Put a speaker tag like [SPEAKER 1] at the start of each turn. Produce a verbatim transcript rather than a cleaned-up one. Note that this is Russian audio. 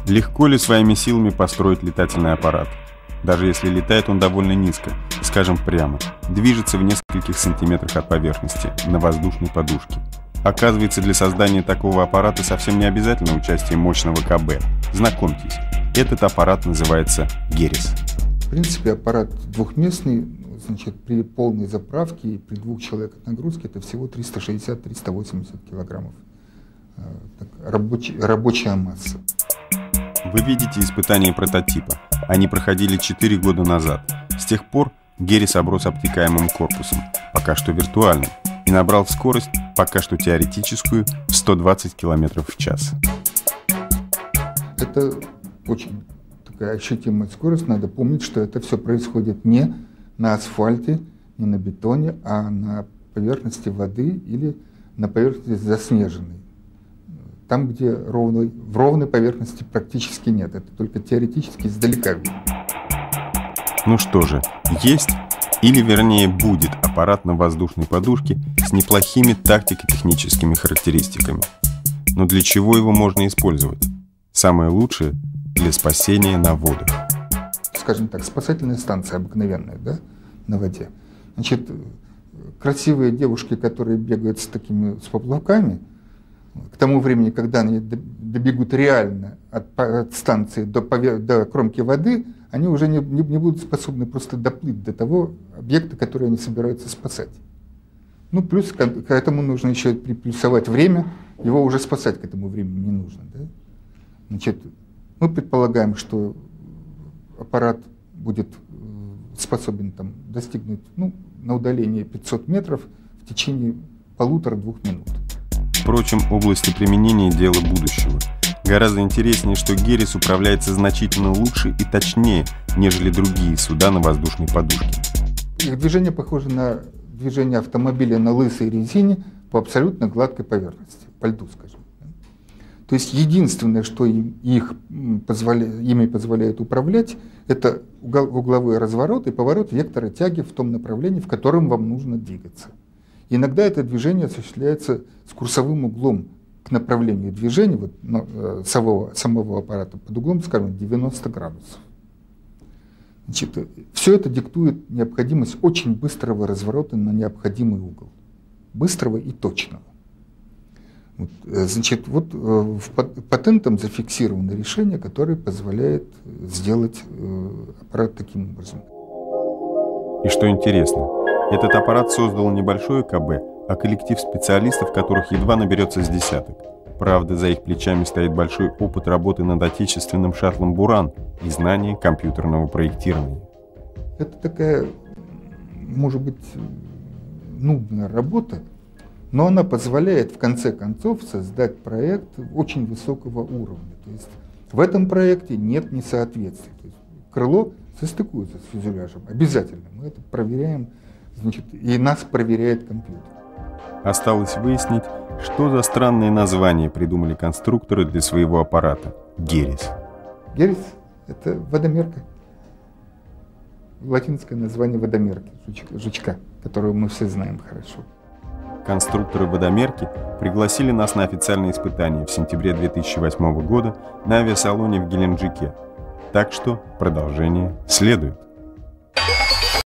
[SPEAKER 1] Легко ли своими силами построить летательный аппарат? Даже если летает он довольно низко, скажем прямо, движется в нескольких сантиметрах от поверхности, на воздушной подушке. Оказывается, для создания такого аппарата совсем не обязательно участие мощного ка бэ. Знакомьтесь, этот аппарат называется Герес.
[SPEAKER 2] В принципе, аппарат двухместный, значит, при полной заправке и при двух человеках нагрузке это всего триста шестьдесят — триста восемьдесят килограммов. Так, рабочий, рабочая масса.
[SPEAKER 1] Вы видите испытания прототипа. Они проходили четыре года назад. С тех пор Герес оброс обтекаемым корпусом, пока что виртуальным, и набрал скорость, пока что теоретическую, в сто двадцать километров в час.
[SPEAKER 2] Это очень такая ощутимая скорость. Надо помнить, что это все происходит не на асфальте, не на бетоне, а на поверхности воды или на поверхности заснеженной. Там, где ровной, в ровной поверхности практически нет. Это только теоретически издалека видно.
[SPEAKER 1] Ну что же, есть, или вернее будет аппарат на воздушной подушке с неплохими тактико-техническими характеристиками. Но для чего его можно использовать? Самое лучшее – для спасения на водах.
[SPEAKER 2] Скажем так, спасательная станция обыкновенная, да, на воде. Значит, красивые девушки, которые бегают с такими с поплавками, к тому времени, когда они добегут реально от, от станции до, до кромки воды, они уже не, не, не будут способны просто доплыть до того объекта, который они собираются спасать. Ну, плюс к, к этому нужно еще приплюсовать время, его уже спасать к этому времени не нужно. Да? Значит, мы предполагаем, что аппарат будет способен там, достигнуть ну, на удалении пятьсот метров в течение полутора-двух минут.
[SPEAKER 1] Впрочем, области применения – дело будущего. Гораздо интереснее, что Герес управляется значительно лучше и точнее, нежели другие суда на воздушной подушке.
[SPEAKER 2] Их движение похоже на движение автомобиля на лысой резине по абсолютно гладкой поверхности, по льду, скажем. То есть единственное, что им, их позволяет, ими позволяет управлять, это угловой разворот и поворот вектора тяги в том направлении, в котором вам нужно двигаться. Иногда это движение осуществляется с курсовым углом к направлению движения вот, ну, самого, самого аппарата под углом, скажем, девяносто градусов. Значит, все это диктует необходимость очень быстрого разворота на необходимый угол. Быстрого и точного. Вот, значит, вот в патентом зафиксировано решение, которое позволяет сделать аппарат таким образом.
[SPEAKER 1] И что интересно, этот аппарат создал не большое ка бэ, а коллектив специалистов, которых едва наберется с десяток. Правда, за их плечами стоит большой опыт работы над отечественным шаттлом «Буран» и знание компьютерного проектирования.
[SPEAKER 2] Это такая, может быть, нудная работа, но она позволяет в конце концов создать проект очень высокого уровня. То есть в этом проекте нет несоответствий. То есть крыло состыкуется с фюзеляжем. Обязательно. Мы это проверяем, значит, и нас проверяет компьютер.
[SPEAKER 1] Осталось выяснить, что за странные названия придумали конструкторы для своего аппарата Герес.
[SPEAKER 2] Герес – это водомерка. Латинское название водомерки, жучка, жучка, которую мы все знаем хорошо.
[SPEAKER 1] Конструкторы водомерки пригласили нас на официальные испытания в сентябре две тысячи восьмого года на авиасалоне в Геленджике. Так что продолжение следует.